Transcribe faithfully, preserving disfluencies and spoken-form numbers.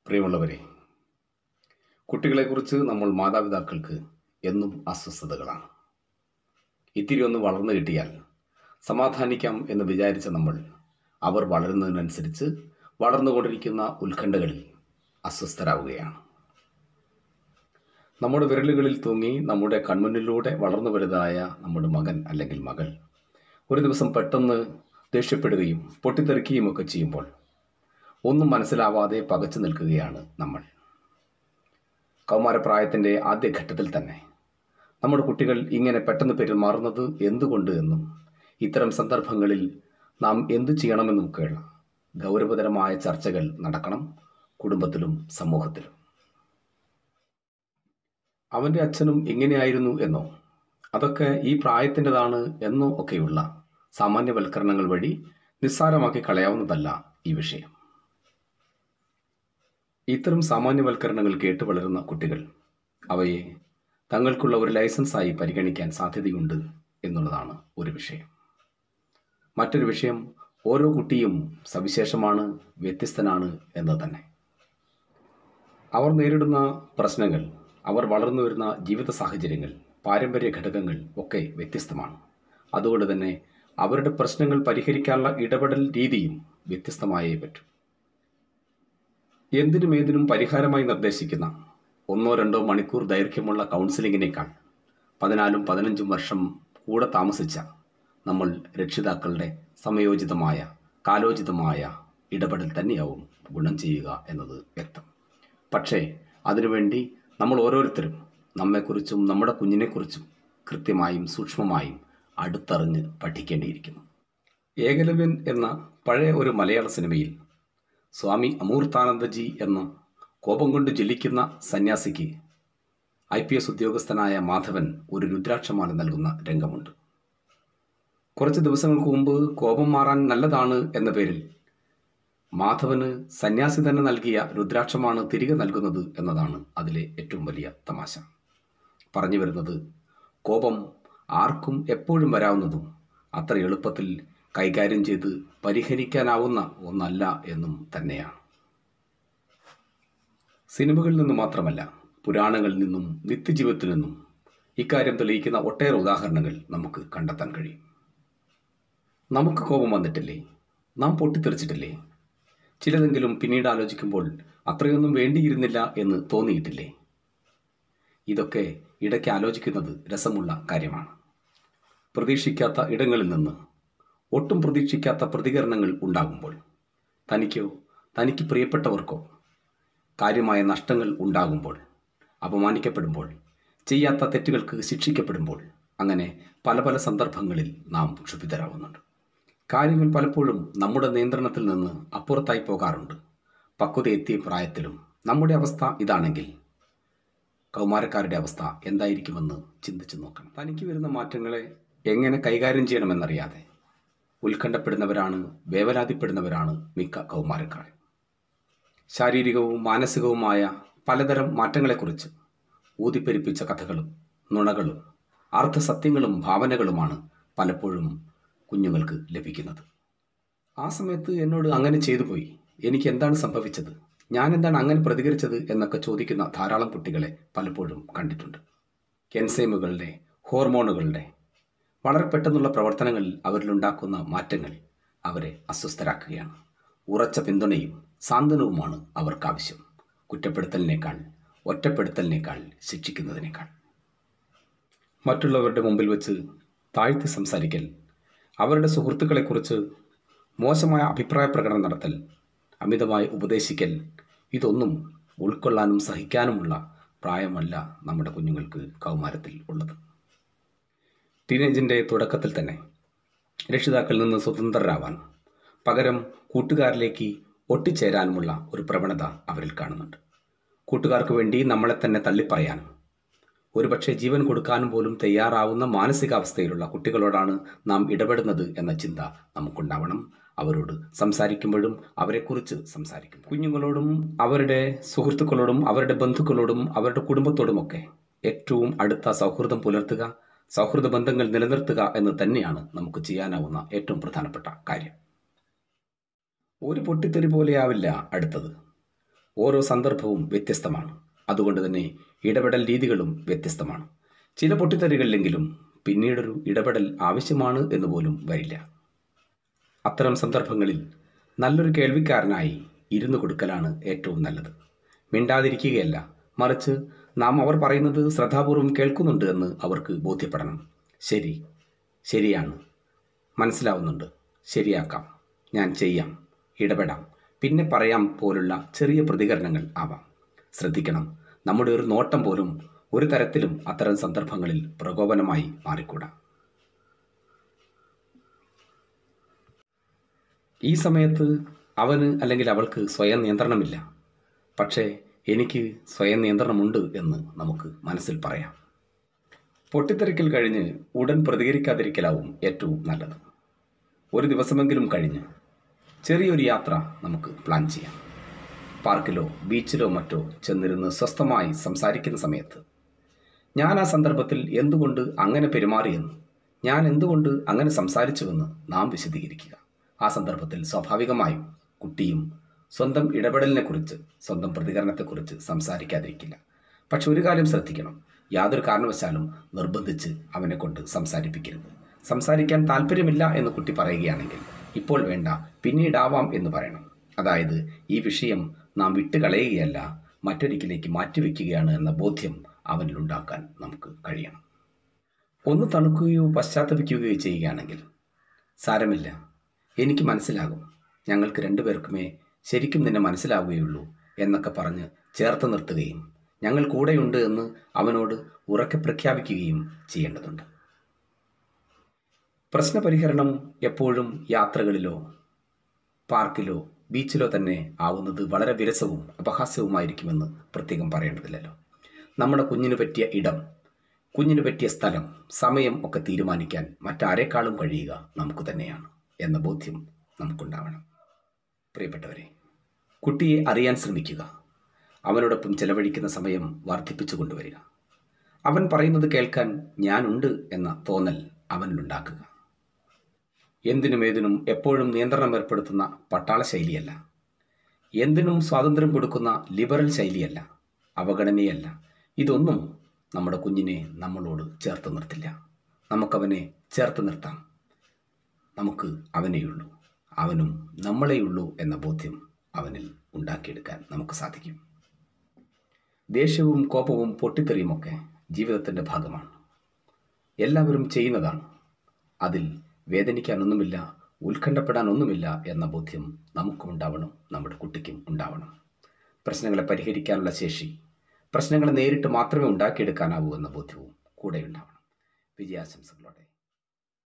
പ്രിയമുള്ളവരെ, കുട്ടികളെക്കുറിച്ച് നമ്മൾ മാതാപിതാക്കൾക്ക് എന്നും അസ്വസ്ഥതകളാണ്. ഇത്തിരി ഒന്ന് വളർന്നു കിട്ടിയാൽ സമാധാനിക്കാം എന്ന് വിചാരിച്ച നമ്മൾ അവർ വളരുന്നതിനനുസരിച്ച് വളർന്നുകൊണ്ടിരിക്കുന്ന ഉത്കണ്ഠകളിൽ അസ്വസ്ഥരാകുകയാണ്. നമ്മുടെ വിരലുകളിൽ തൂങ്ങി നമ്മുടെ കൺമുന്നിലൂടെ വളർന്നു വലുതായ നമ്മുടെ മകൻ അല്ലെങ്കിൽ മകൾ ഒരു ദിവസം പെട്ടെന്ന് ദേഷ്യപ്പെടുകയും പൊട്ടിത്തെറിക്കുകയും ഒക്കെ ചെയ്യുമ്പോൾ ഒന്നും മനസ്സിലാവാതെ പകച്ചു നിൽക്കുകയാണ് നമ്മൾ. കൗമാരപ്രായത്തിൻ്റെ ആദ്യഘട്ടത്തിൽ തന്നെ നമ്മുടെ കുട്ടികൾ ഇങ്ങനെ പെട്ടെന്ന് പെരുമാറുന്നത് എന്തുകൊണ്ട് എന്നും ഇത്തരം സന്ദർഭങ്ങളിൽ നാം എന്തു ചെയ്യണമെന്നുമൊക്കെയുള്ള ഗൗരവതരമായ ചർച്ചകൾ നടക്കണം, കുടുംബത്തിലും സമൂഹത്തിലും. അവൻ്റെ അച്ഛനും ഇങ്ങനെയായിരുന്നു എന്നോ അതൊക്കെ ഈ പ്രായത്തിൻ്റെതാണ് എന്നോ ഒക്കെയുള്ള സാമാന്യവൽക്കരണങ്ങൾ വഴി നിസ്സാരമാക്കി കളയാവുന്നതല്ല ഈ വിഷയം. ഇത്തരം സാമാന്യവൽക്കരണങ്ങൾ കേട്ട് വളരുന്ന കുട്ടികൾ അവയെ തങ്ങൾക്കുള്ള ഒരു ലൈസൻസായി പരിഗണിക്കാൻ സാധ്യതയുണ്ട് എന്നുള്ളതാണ് ഒരു വിഷയം. മറ്റൊരു വിഷയം, ഓരോ കുട്ടിയും സവിശേഷമാണ്, വ്യത്യസ്തനാണ് എന്ന് തന്നെ. അവർ നേരിടുന്ന പ്രശ്നങ്ങൾ, അവർ വളർന്നു വരുന്ന ജീവിത സാഹചര്യങ്ങൾ, പാരമ്പര്യ ഘടകങ്ങൾ ഒക്കെ വ്യത്യസ്തമാണ്. അതുകൊണ്ട് തന്നെ അവരുടെ പ്രശ്നങ്ങൾ പരിഹരിക്കാനുള്ള ഇടപെടൽ രീതിയും വ്യത്യസ്തമായേ പറ്റൂ. എന്തിനും ഏതിനും പരിഹാരമായി നിർദ്ദേശിക്കുന്ന ഒന്നോ രണ്ടോ മണിക്കൂർ ദൈർഘ്യമുള്ള കൗൺസിലിങ്ങിനേക്കാൾ പതിനാലും പതിനഞ്ചും വർഷം കൂടെ താമസിച്ച നമ്മൾ രക്ഷിതാക്കളുടെ സമയോചിതമായ കാലോചിതമായ ഇടപെടൽ തന്നെയാവും ഗുണം ചെയ്യുക എന്നത് വ്യക്തം. പക്ഷേ അതിനുവേണ്ടി നമ്മൾ ഓരോരുത്തരും നമ്മെക്കുറിച്ചും നമ്മുടെ കുഞ്ഞിനെക്കുറിച്ചും കൃത്യമായും സൂക്ഷ്മമായും അടുത്തറിഞ്ഞ് പഠിക്കേണ്ടിയിരിക്കുന്നു. ഏകലവ്യൻ എന്ന പഴയ ഒരു മലയാള സിനിമയിൽ സ്വാമി അമൂർത്താനന്ദജി എന്ന കോപം കൊണ്ട് ജ്വലിക്കുന്ന സന്യാസിക്ക് ഐ പി എസ് ഉദ്യോഗസ്ഥനായ മാധവൻ ഒരു രുദ്രാക്ഷമാല നൽകുന്ന രംഗമുണ്ട്. കുറച്ച് ദിവസങ്ങൾക്ക് മുമ്പ് കോപം മാറാൻ നല്ലതാണ് എന്ന പേരിൽ മാധവന് സന്യാസി തന്നെ നൽകിയ രുദ്രാക്ഷമാണ് തിരികെ നൽകുന്നത് എന്നതാണ് അതിലെ ഏറ്റവും വലിയ തമാശ. പറഞ്ഞു വരുന്നത്, കോപം ആർക്കും എപ്പോഴും വരാവുന്നതും അത്ര എളുപ്പത്തിൽ കൈകാര്യം ചെയ്ത് പരിഹരിക്കാനാവുന്ന ഒന്നല്ല എന്നും തന്നെയാണ്. സിനിമകളിൽ നിന്നും മാത്രമല്ല, പുരാണങ്ങളിൽ നിന്നും നിത്യജീവിതത്തിൽ നിന്നും ഇക്കാര്യം തെളിയിക്കുന്ന ഒട്ടേറെ ഉദാഹരണങ്ങൾ നമുക്ക് കണ്ടെത്താൻ കഴിയും. നമുക്ക് കോപം വന്നിട്ടില്ലേ? നാം പൊട്ടിത്തെറിച്ചിട്ടില്ലേ? ചിലതെങ്കിലും പിന്നീട് ആലോചിക്കുമ്പോൾ അത്രയൊന്നും വേണ്ടിയിരുന്നില്ല എന്ന് തോന്നിയിട്ടില്ലേ? ഇതൊക്കെ ഇടയ്ക്ക് ആലോചിക്കുന്നത് രസമുള്ള കാര്യമാണ്. പ്രതീക്ഷിക്കാത്ത ഇടങ്ങളിൽ നിന്ന് ഒട്ടും പ്രതീക്ഷിക്കാത്ത പ്രതികരണങ്ങൾ ഉണ്ടാകുമ്പോൾ, തനിക്കോ തനിക്ക് പ്രിയപ്പെട്ടവർക്കോ കാര്യമായ നഷ്ടങ്ങൾ ഉണ്ടാകുമ്പോൾ, അപമാനിക്കപ്പെടുമ്പോൾ, ചെയ്യാത്ത തെറ്റുകൾക്ക് ശിക്ഷിക്കപ്പെടുമ്പോൾ, അങ്ങനെ പല പല സന്ദർഭങ്ങളിൽ നാം ക്ഷുഭിതരാകുന്നുണ്ട്. കാര്യങ്ങൾ പലപ്പോഴും നമ്മുടെ നിയന്ത്രണത്തിൽ നിന്ന് അപ്പുറത്തായി പോകാറുണ്ട്. പക്വത എത്തിയ പ്രായത്തിലും നമ്മുടെ അവസ്ഥ ഇതാണെങ്കിൽ കൗമാരക്കാരുടെ അവസ്ഥ എന്തായിരിക്കുമെന്ന് ചിന്തിച്ചു നോക്കണം. തനിക്ക് വരുന്ന മാറ്റങ്ങളെ എങ്ങനെ കൈകാര്യം ചെയ്യണമെന്നറിയാതെ ഉത്കണ്ഠപ്പെടുന്നവരാണ്, വേവലാതിപ്പെടുന്നവരാണ് മിക്ക കൗമാരക്കാർ. ശാരീരികവും മാനസികവുമായ പലതരം മാറ്റങ്ങളെക്കുറിച്ച് ഊതിപ്പെരിപ്പിച്ച കഥകളും നുണകളും അർദ്ധസത്യങ്ങളും ഭാവനകളുമാണ് പലപ്പോഴും കുഞ്ഞുങ്ങൾക്ക് ലഭിക്കുന്നത്. ആ സമയത്ത് എന്നോട് അങ്ങനെ ചെയ്തു പോയി, എനിക്ക് എന്താണ് സംഭവിച്ചത്, ഞാൻ എന്താണ് അങ്ങനെ പ്രതികരിച്ചത് എന്നൊക്കെ ചോദിക്കുന്ന ധാരാളം കുട്ടികളെ പലപ്പോഴും കണ്ടിട്ടുണ്ട്. എൻസൈമുകളുടെ, ഹോർമോണുകളുടെ വളരെ പെട്ടെന്നുള്ള പ്രവർത്തനങ്ങളിൽ അവരിലുണ്ടാക്കുന്ന മാറ്റങ്ങൾ അവരെ അസ്വസ്ഥരാക്കുകയാണ്. ഉറച്ച പിന്തുണയും സാന്ത്വനവുമാണ് അവർക്കാവശ്യം, കുറ്റപ്പെടുത്തലിനേക്കാൾ, ഒറ്റപ്പെടുത്തലിനേക്കാൾ, ശിക്ഷിക്കുന്നതിനേക്കാൾ. മറ്റുള്ളവരുടെ മുമ്പിൽ വെച്ച് താഴ്ത്തി സംസാരിക്കൽ, അവരുടെ സുഹൃത്തുക്കളെക്കുറിച്ച് മോശമായ അഭിപ്രായ പ്രകടനം നടത്തൽ, അമിതമായി ഉപദേശിക്കൽ, ഇതൊന്നും ഉൾക്കൊള്ളാനും സഹിക്കാനുമുള്ള പ്രായമല്ല നമ്മുടെ കുഞ്ഞുങ്ങൾക്ക് കൗമാരത്തിൽ ഉള്ളത്. ടീനേജിൻ്റെ തുടക്കത്തിൽ തന്നെ രക്ഷിതാക്കളിൽ നിന്ന് സ്വതന്ത്രരാവാൻ, പകരം കൂട്ടുകാരിലേക്ക് ഒട്ടിച്ചേരാനുമുള്ള ഒരു പ്രവണത അവരിൽ കാണുന്നുണ്ട്. കൂട്ടുകാർക്ക് വേണ്ടി നമ്മളെ തന്നെ തള്ളിപ്പറയാനും ഒരുപക്ഷെ ജീവൻ കൊടുക്കാനും പോലും തയ്യാറാവുന്ന മാനസികാവസ്ഥയിലുള്ള കുട്ടികളോടാണ് നാം ഇടപെടുന്നത് എന്ന ചിന്ത നമുക്കുണ്ടാവണം. അവരോട് സംസാരിക്കുമ്പോഴും അവരെക്കുറിച്ച് സംസാരിക്കും. കുഞ്ഞുങ്ങളോടും അവരുടെ സുഹൃത്തുക്കളോടും അവരുടെ ബന്ധുക്കളോടും അവരുടെ കുടുംബത്തോടുമൊക്കെ ഏറ്റവും അടുത്ത സൗഹൃദം പുലർത്തുക, സൗഹൃദ ബന്ധങ്ങൾ നിലനിർത്തുക എന്ന് തന്നെയാണ് നമുക്ക് ചെയ്യാനാവുന്ന ഏറ്റവും പ്രധാനപ്പെട്ട കാര്യം. ഒരു പൊട്ടിത്തെറി പോലെയാവില്ല അടുത്തത്. ഓരോ സന്ദർഭവും വ്യത്യസ്തമാണ്. അതുകൊണ്ട് തന്നെ ഇടപെടൽ രീതികളും വ്യത്യസ്തമാണ്. ചില പൊട്ടിത്തെറികളിലെങ്കിലും പിന്നീടൊരു ഇടപെടൽ ആവശ്യമാണ് എന്ന് പോലും വരില്ല. അത്തരം സന്ദർഭങ്ങളിൽ നല്ലൊരു കേൾവിക്കാരനായി ഇരുന്നു കൊടുക്കലാണ് ഏറ്റവും നല്ലത്. മിണ്ടാതിരിക്കുകയല്ല, മറിച്ച് നാം അവർ പറയുന്നത് ശ്രദ്ധാപൂർവം കേൾക്കുന്നുണ്ട് എന്ന് അവർക്ക് ബോധ്യപ്പെടണം. ശരി, ശരിയാണ്, മനസ്സിലാവുന്നുണ്ട്, ശരിയാക്കാം, ഞാൻ ചെയ്യാം, ഇടപെടാം, പിന്നെ പറയാം പോലുള്ള ചെറിയ പ്രതികരണങ്ങൾ ആവാം. ശ്രദ്ധിക്കണം, നമ്മുടെ ഒരു നോട്ടം പോലും ഒരു തരത്തിലും അത്തരം സന്ദർഭങ്ങളിൽ പ്രകോപനമായി മാറിക്കൂടാ. ഈ സമയത്ത് അവന് അല്ലെങ്കിൽ അവൾക്ക് സ്വയം നിയന്ത്രണമില്ല. പക്ഷേ എനിക്ക് സ്വയം നിയന്ത്രണമുണ്ട് എന്ന് നമുക്ക് മനസ്സിൽ പറയാം. പൊട്ടിത്തെറിക്കൽ കഴിഞ്ഞ് ഉടൻ പ്രതികരിക്കാതിരിക്കലാവും ഏറ്റവും നല്ലത്. ഒരു ദിവസമെങ്കിലും കഴിഞ്ഞ് ചെറിയൊരു യാത്ര നമുക്ക് പ്ലാൻ ചെയ്യാം. പാർക്കിലോ ബീച്ചിലോ മറ്റോ ചെന്നിരുന്ന് സ്വസ്ഥമായി സംസാരിക്കുന്ന സമയത്ത് ഞാൻ ആ സന്ദർഭത്തിൽ എന്തുകൊണ്ട് അങ്ങനെ പെരുമാറിയെന്ന്, ഞാൻ എന്തുകൊണ്ട് അങ്ങനെ സംസാരിച്ചുവെന്ന് നാം വിശദീകരിക്കുക. ആ സന്ദർഭത്തിൽ സ്വാഭാവികമായും കുട്ടിയും സ്വന്തം ഇടപെടലിനെക്കുറിച്ച്, സ്വന്തം പ്രതികരണത്തെക്കുറിച്ച് സംസാരിക്കാതിരിക്കില്ല. പക്ഷെ ഒരു കാര്യം ശ്രദ്ധിക്കണം, യാതൊരു കാരണവശാലും നിർബന്ധിച്ച് അവനെ കൊണ്ട് സംസാരിപ്പിക്കരുത്. സംസാരിക്കാൻ താല്പര്യമില്ല എന്ന് കുട്ടി പറയുകയാണെങ്കിൽ ഇപ്പോൾ വേണ്ട, പിന്നീടാവാം എന്ന് പറയണം. അതായത് ഈ വിഷയം നാം വിട്ടുകളയുകയല്ല, മറ്റൊരിക്കലേക്ക് മാറ്റിവെക്കുകയാണ് എന്ന ബോധ്യം അവനിലുണ്ടാക്കാൻ നമുക്ക് കഴിയണം. ഒന്ന് തണുക്കുകയോ പശ്ചാത്തപിക്കുകയോ ചെയ്യുകയാണെങ്കിൽ സാരമില്ല, എനിക്ക് മനസ്സിലാകും, ഞങ്ങൾക്ക് രണ്ടുപേർക്കുമേ ശരിക്കും നിന്നെ മനസ്സിലാവുകയുള്ളൂ എന്നൊക്കെ പറഞ്ഞ് ചേർത്ത് നിർത്തുകയും ഞങ്ങൾ കൂടെയുണ്ട് എന്ന് അവനോട് ഉറക്കെ പ്രഖ്യാപിക്കുകയും ചെയ്യേണ്ടതുണ്ട്. പ്രശ്നപരിഹരണം എപ്പോഴും യാത്രകളിലോ പാർക്കിലോ ബീച്ചിലോ തന്നെ ആവുന്നത് വളരെ വിരസവും അപഹാസ്യവുമായിരിക്കുമെന്ന് പ്രത്യേകം പറയേണ്ടതില്ലല്ലോ. നമ്മുടെ കുഞ്ഞിന് പറ്റിയ ഇടം, കുഞ്ഞിന് പറ്റിയ സ്ഥലം, സമയം ഒക്കെ തീരുമാനിക്കാൻ മറ്റാരേക്കാളും കഴിയുക നമുക്ക് തന്നെയാണ് എന്ന ബോധ്യം നമുക്കുണ്ടാവണം. പ്രിയപ്പെട്ടവരെ, കുട്ടിയെ അറിയാൻ ശ്രമിക്കുക. അവനോടൊപ്പം ചെലവഴിക്കുന്ന സമയം വർദ്ധിപ്പിച്ചു കൊണ്ടുവരിക. അവൻ പറയുന്നത് കേൾക്കാൻ ഞാനുണ്ട് എന്ന തോന്നൽ അവനിലുണ്ടാക്കുക. എന്തിനും ഏതിനും എപ്പോഴും നിയന്ത്രണം ഏർപ്പെടുത്തുന്ന പട്ടാള ശൈലിയല്ല, എന്തിനും സ്വാതന്ത്ര്യം കൊടുക്കുന്ന ലിബറൽ ശൈലിയല്ല, അവഗണനയല്ല, ഇതൊന്നും നമ്മുടെ കുഞ്ഞിനെ നമ്മളോട് ചേർത്ത് നിർത്തില്ല. നമുക്കവനെ ചേർത്ത് നിർത്താം. നമുക്ക് അവനെയുള്ളൂ, അവനും നമ്മളെയുള്ളൂ എന്ന ബോധ്യം അവനിൽ ഉണ്ടാക്കിയെടുക്കാൻ നമുക്ക് സാധിക്കും. ദേഷ്യവും കോപവും പൊട്ടിത്തെറിയുമൊക്കെ ജീവിതത്തിൻ്റെ ഭാഗമാണ്, എല്ലാവരും ചെയ്യുന്നതാണ്. അതിൽ വേദനിക്കാനൊന്നുമില്ല, ഉത്കണ്ഠപ്പെടാനൊന്നുമില്ല എന്ന ബോധ്യം നമുക്കും ഉണ്ടാവണം, നമ്മുടെ കുട്ടിക്കും ഉണ്ടാവണം. പ്രശ്നങ്ങളെ പരിഹരിക്കാനുള്ള ശേഷി, പ്രശ്നങ്ങളെ നേരിട്ട് മാത്രമേ ഉണ്ടാക്കിയെടുക്കാനാവൂ എന്ന ബോധ്യവും കൂടെ ഉണ്ടാവണം. വിജയാശംസകളോടെ.